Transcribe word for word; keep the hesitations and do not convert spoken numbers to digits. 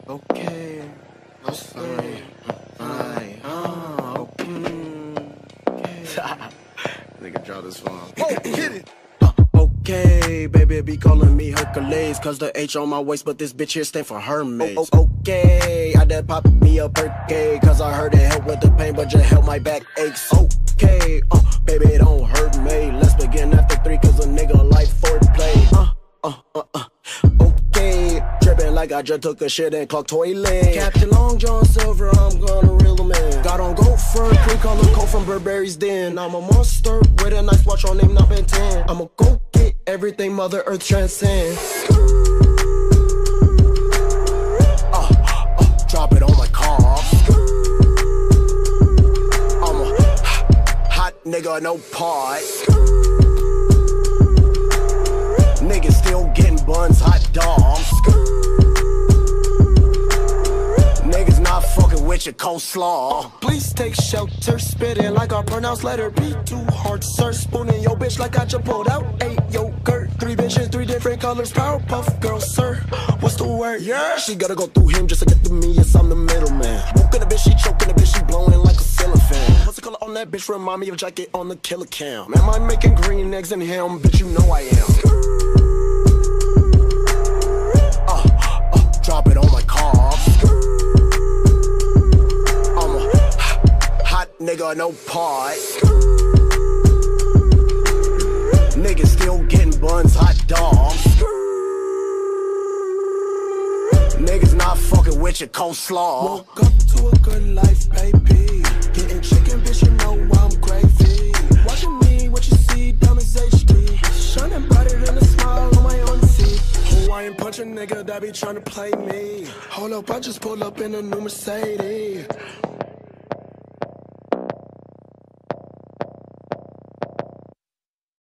Okay, that's fine. Fine. Oh, okay. Nigga, draw this one. Oh, get it. Okay, baby be calling me Hercules, cause the H on my waist, but this bitch here stand for Hermes. Oh, oh, okay, I done pop me a perky, cause I heard it help with the pain, but just help my back aches. Okay, uh, baby it don't hurt me. Let's begin after three, cause a nigga like foreplay. Uh, uh, uh, uh. Okay, dripping like I just took a shit and clocked toilet. Captain Long John Silver, I'm gonna reel him in. Got on goat fur, creek on the coat from Burberry's Den. I'm a monster with a nice watch on name not Ben ten. I'ma go get everything Mother Earth transcends. Uh, uh, drop it on my car. I'm a hot nigga, no part. Niggas still getting buns, hot dogs. Niggas not fucking with your coleslaw. Uh, please take shelter, spitting like I pronounce letter B. Too hard, sir. Spooning your bitch like I just pulled out eight yogurt. Three bitches, three different colors. Powerpuff girl, sir. What's the word? Yeah. She gotta go through him just to get to me. Yes, I'm the middleman. Woken a bitch, she choking a bitch, she blowing like a ceiling fan. What's the color on that bitch? Remind me of jacket on the killer cam. Am I making green eggs in him? Bitch, you know I am. Drop it on my car. I'm a hot nigga, no part. Niggas still getting buns, hot dogs. Niggas not fucking with your coleslaw. Woke up to a good life, baby. Getting chicken, bitch, you know I'm gravy. Watching me, what you see, dumb as H D. Shining brighter than a smile on my own teeth. Hawaiian punch a nigga that be tryna play me. Hold up, I just pulled up in a new Mercedes.